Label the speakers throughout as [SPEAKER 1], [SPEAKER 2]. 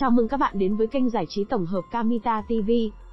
[SPEAKER 1] Chào mừng các bạn đến với kênh giải trí tổng hợp Kamita TV.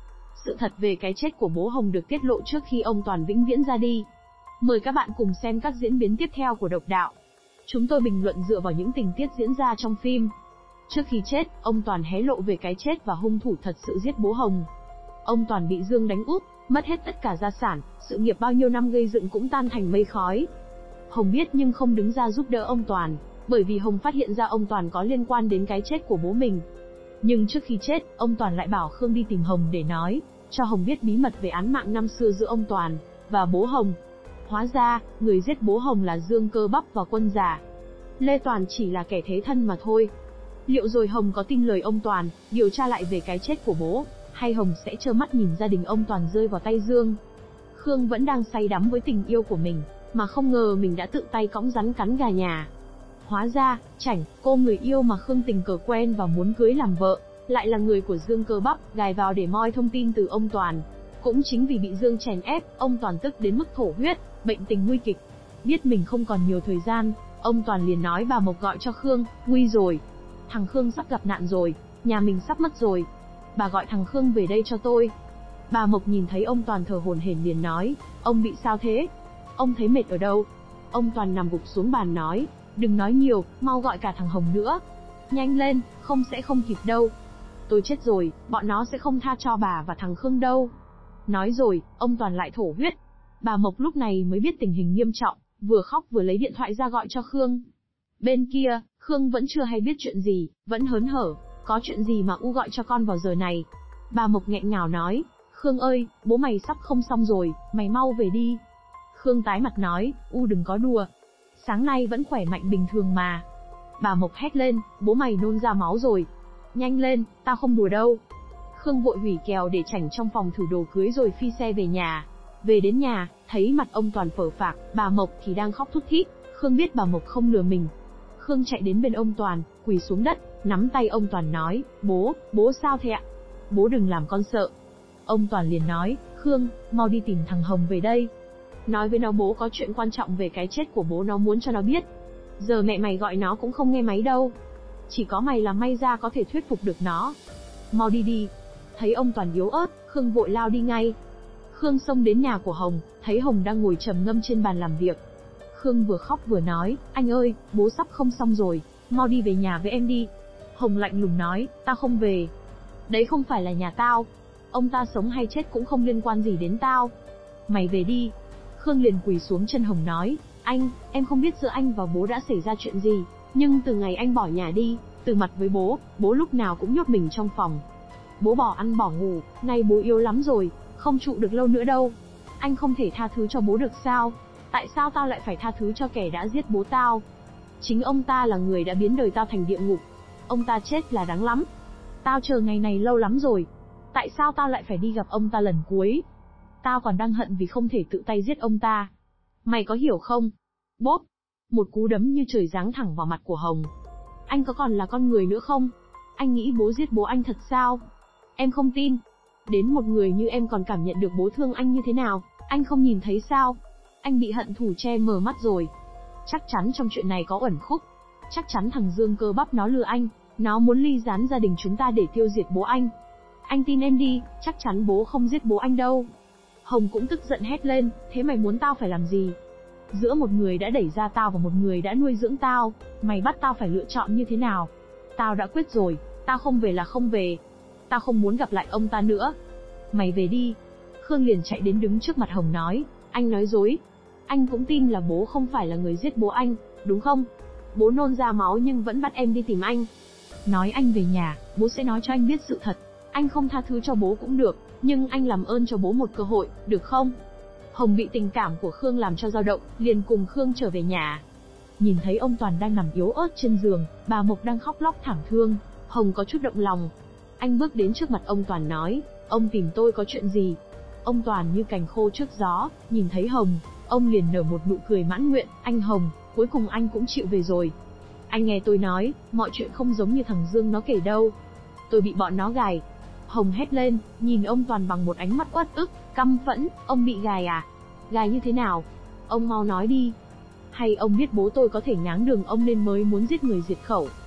[SPEAKER 1] Sự thật về cái chết của bố Hồng được tiết lộ trước khi ông Toàn vĩnh viễn ra đi. Mời các bạn cùng xem các diễn biến tiếp theo của độc đạo. Chúng tôi bình luận dựa vào những tình tiết diễn ra trong phim. Trước khi chết, ông Toàn hé lộ về cái chết và hung thủ thật sự giết bố Hồng. Ông Toàn bị Dương đánh úp, mất hết tất cả gia sản, sự nghiệp bao nhiêu năm gây dựng cũng tan thành mây khói. Hồng biết nhưng không đứng ra giúp đỡ ông Toàn, bởi vì Hồng phát hiện ra ông Toàn có liên quan đến cái chết của bố mình. Nhưng trước khi chết, ông Toàn lại bảo Khương đi tìm Hồng để nói cho Hồng biết bí mật về án mạng năm xưa giữa ông Toàn và bố Hồng. Hóa ra, người giết bố Hồng là Dương Cơ Bắp và Quân Giả. Lê Toàn chỉ là kẻ thế thân mà thôi. Liệu rồi Hồng có tin lời ông Toàn, điều tra lại về cái chết của bố, hay Hồng sẽ trơ mắt nhìn gia đình ông Toàn rơi vào tay Dương? Khương vẫn đang say đắm với tình yêu của mình, mà không ngờ mình đã tự tay cõng rắn cắn gà nhà. Hóa ra, Chảnh, cô người yêu mà Khương tình cờ quen và muốn cưới làm vợ, lại là người của Dương Cơ Bắp, gài vào để moi thông tin từ ông Toàn. Cũng chính vì bị Dương chèn ép, ông Toàn tức đến mức thổ huyết, bệnh tình nguy kịch. Biết mình không còn nhiều thời gian, ông Toàn liền nói bà Mộc gọi cho Khương, nguy rồi. Thằng Khương sắp gặp nạn rồi, nhà mình sắp mất rồi. Bà gọi thằng Khương về đây cho tôi. Bà Mộc nhìn thấy ông Toàn thở hổn hển liền nói, ông bị sao thế? Ông thấy mệt ở đâu? Ông Toàn nằm gục xuống bàn nói, đừng nói nhiều, mau gọi cả thằng Hồng nữa. Nhanh lên, không sẽ không kịp đâu. Tôi chết rồi, bọn nó sẽ không tha cho bà và thằng Khương đâu. Nói rồi, ông Toàn lại thổ huyết. Bà Mộc lúc này mới biết tình hình nghiêm trọng, vừa khóc vừa lấy điện thoại ra gọi cho Khương. Bên kia, Khương vẫn chưa hay biết chuyện gì, vẫn hớn hở, có chuyện gì mà U gọi cho con vào giờ này. Bà Mộc nghẹn ngào nói, Khương ơi, bố mày sắp không xong rồi, mày mau về đi. Khương tái mặt nói, U đừng có đùa. Sáng nay vẫn khỏe mạnh bình thường mà. Bà Mộc hét lên, bố mày nôn ra máu rồi. Nhanh lên, tao không đùa đâu. Khương vội hủy kèo để Chảnh trong phòng thử đồ cưới rồi phi xe về nhà. Về đến nhà, thấy mặt ông Toàn phờ phạc, bà Mộc thì đang khóc thút thít. Khương biết bà Mộc không lừa mình. Khương chạy đến bên ông Toàn, quỳ xuống đất, nắm tay ông Toàn nói, bố sao thế ạ? Bố đừng làm con sợ. Ông Toàn liền nói, Khương, mau đi tìm thằng Hồng về đây. Nói với nó bố có chuyện quan trọng về cái chết của bố nó muốn cho nó biết. Giờ mẹ mày gọi nó cũng không nghe máy đâu. Chỉ có mày là may ra có thể thuyết phục được nó. Mau đi đi. Thấy ông Toàn yếu ớt, Khương vội lao đi ngay. Khương xông đến nhà của Hồng, thấy Hồng đang ngồi trầm ngâm trên bàn làm việc. Khương vừa khóc vừa nói, anh ơi, bố sắp không xong rồi, mau đi về nhà với em đi. Hồng lạnh lùng nói, tao không về. Đấy không phải là nhà tao. Ông ta sống hay chết cũng không liên quan gì đến tao. Mày về đi. Khương liền quỳ xuống chân Hồng nói, anh, em không biết giữa anh và bố đã xảy ra chuyện gì, nhưng từ ngày anh bỏ nhà đi, từ mặt với bố lúc nào cũng nhốt mình trong phòng. Bố bỏ ăn bỏ ngủ, nay bố yếu lắm rồi, không trụ được lâu nữa đâu. Anh không thể tha thứ cho bố được sao? Tại sao tao lại phải tha thứ cho kẻ đã giết bố tao? Chính ông ta là người đã biến đời tao thành địa ngục. Ông ta chết là đáng lắm. Tao chờ ngày này lâu lắm rồi. Tại sao tao lại phải đi gặp ông ta lần cuối? Tao còn đang hận vì không thể tự tay giết ông ta. Mày có hiểu không? Bốp! Một cú đấm như trời giáng thẳng vào mặt của Hồng. Anh có còn là con người nữa không? Anh nghĩ bố giết bố anh thật sao? Em không tin. Đến một người như em còn cảm nhận được bố thương anh như thế nào, anh không nhìn thấy sao? Anh bị hận thù che mờ mắt rồi. Chắc chắn trong chuyện này có uẩn khúc. Chắc chắn thằng Dương Cơ Bắp nó lừa anh, nó muốn ly gián gia đình chúng ta để tiêu diệt bố anh. Anh tin em đi, chắc chắn bố không giết bố anh đâu. Hồng cũng tức giận hét lên, thế mày muốn tao phải làm gì? Giữa một người đã đẩy ra tao và một người đã nuôi dưỡng tao, mày bắt tao phải lựa chọn như thế nào? Tao đã quyết rồi, tao không về là không về. Tao không muốn gặp lại ông ta nữa. Mày về đi. Khương liền chạy đến đứng trước mặt Hồng nói, anh nói dối. Anh cũng tin là bố không phải là người giết bố anh, đúng không? Bố nôn ra máu nhưng vẫn bắt em đi tìm anh. Nói anh về nhà, bố sẽ nói cho anh biết sự thật. Anh không tha thứ cho bố cũng được, nhưng anh làm ơn cho bố một cơ hội, được không? Hồng bị tình cảm của Khương làm cho dao động, liền cùng Khương trở về nhà. Nhìn thấy ông Toàn đang nằm yếu ớt trên giường, bà Mộc đang khóc lóc thảm thương, Hồng có chút động lòng. Anh bước đến trước mặt ông Toàn nói, ông tìm tôi có chuyện gì? Ông Toàn như cành khô trước gió, nhìn thấy Hồng, ông liền nở một nụ cười mãn nguyện, anh Hồng, cuối cùng anh cũng chịu về rồi. Anh nghe tôi nói, mọi chuyện không giống như thằng Dương nó kể đâu. Tôi bị bọn nó gài. Hồng hét lên, nhìn ông Toàn bằng một ánh mắt uất ức, căm phẫn, ông bị gài à? Gài như thế nào? Ông mau nói đi. Hay ông biết bố tôi có thể ngáng đường ông nên mới muốn giết người diệt khẩu?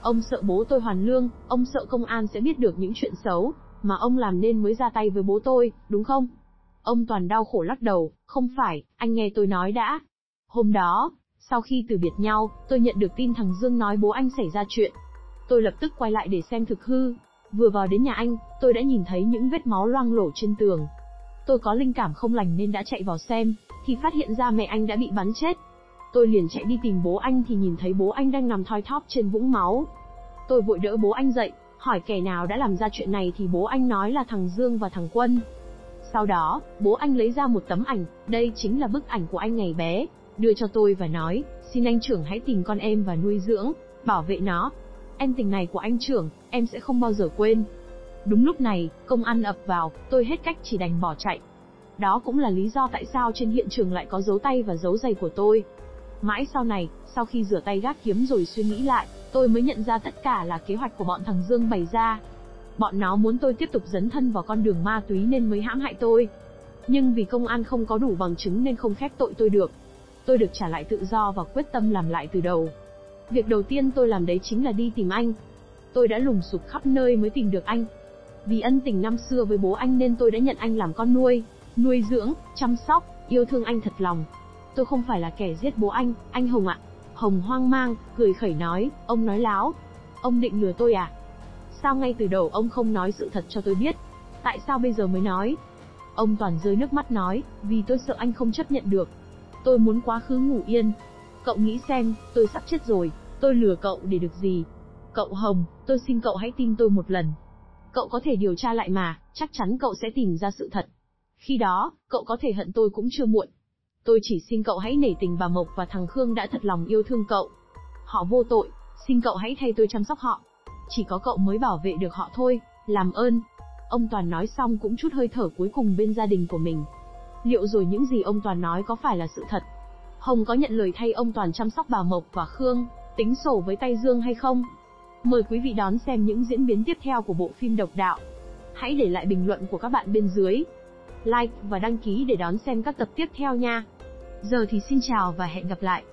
[SPEAKER 1] Ông sợ bố tôi hoàn lương, ông sợ công an sẽ biết được những chuyện xấu mà ông làm nên mới ra tay với bố tôi, đúng không? Ông Toàn đau khổ lắc đầu, không phải, anh nghe tôi nói đã. Hôm đó, sau khi từ biệt nhau, tôi nhận được tin thằng Dương nói bố anh xảy ra chuyện. Tôi lập tức quay lại để xem thực hư. Vừa vào đến nhà anh, tôi đã nhìn thấy những vết máu loang lổ trên tường. Tôi có linh cảm không lành nên đã chạy vào xem, thì phát hiện ra mẹ anh đã bị bắn chết. Tôi liền chạy đi tìm bố anh thì nhìn thấy bố anh đang nằm thoi thóp trên vũng máu. Tôi vội đỡ bố anh dậy, hỏi kẻ nào đã làm ra chuyện này thì bố anh nói là thằng Dương và thằng Quân. Sau đó, bố anh lấy ra một tấm ảnh, đây chính là bức ảnh của anh ngày bé, đưa cho tôi và nói, xin anh trưởng hãy tìm con em và nuôi dưỡng, bảo vệ nó. Ân tình này của anh trưởng, em sẽ không bao giờ quên. Đúng lúc này, công an ập vào, tôi hết cách chỉ đành bỏ chạy. Đó cũng là lý do tại sao trên hiện trường lại có dấu tay và dấu giày của tôi. Mãi sau này, sau khi rửa tay gác kiếm rồi suy nghĩ lại, tôi mới nhận ra tất cả là kế hoạch của bọn thằng Dương bày ra. Bọn nó muốn tôi tiếp tục dấn thân vào con đường ma túy nên mới hãm hại tôi. Nhưng vì công an không có đủ bằng chứng nên không khép tội tôi được. Tôi được trả lại tự do và quyết tâm làm lại từ đầu. Việc đầu tiên tôi làm đấy chính là đi tìm anh. Tôi đã lùng sục khắp nơi mới tìm được anh. Vì ân tình năm xưa với bố anh nên tôi đã nhận anh làm con nuôi, nuôi dưỡng, chăm sóc, yêu thương anh thật lòng. Tôi không phải là kẻ giết bố anh Hồng ạ. Hồng hoang mang, cười khẩy nói, ông nói láo. Ông định lừa tôi à? Sao ngay từ đầu ông không nói sự thật cho tôi biết? Tại sao bây giờ mới nói? Ông Toàn rơi nước mắt nói, vì tôi sợ anh không chấp nhận được. Tôi muốn quá khứ ngủ yên. Cậu nghĩ xem, tôi sắp chết rồi, tôi lừa cậu để được gì? Cậu Hồng, tôi xin cậu hãy tin tôi một lần. Cậu có thể điều tra lại mà, chắc chắn cậu sẽ tìm ra sự thật. Khi đó, cậu có thể hận tôi cũng chưa muộn. Tôi chỉ xin cậu hãy nể tình bà Mộc và thằng Khương đã thật lòng yêu thương cậu. Họ vô tội, xin cậu hãy thay tôi chăm sóc họ. Chỉ có cậu mới bảo vệ được họ thôi, làm ơn. Ông Toàn nói xong cũng chút hơi thở cuối cùng bên gia đình của mình. Liệu rồi những gì ông Toàn nói có phải là sự thật? Hồng có nhận lời thay ông Toàn chăm sóc bà Mộc và Khương, tính sổ với tay Dương hay không? Mời quý vị đón xem những diễn biến tiếp theo của bộ phim độc đạo. Hãy để lại bình luận của các bạn bên dưới. Like và đăng ký để đón xem các tập tiếp theo nha. Giờ thì xin chào và hẹn gặp lại.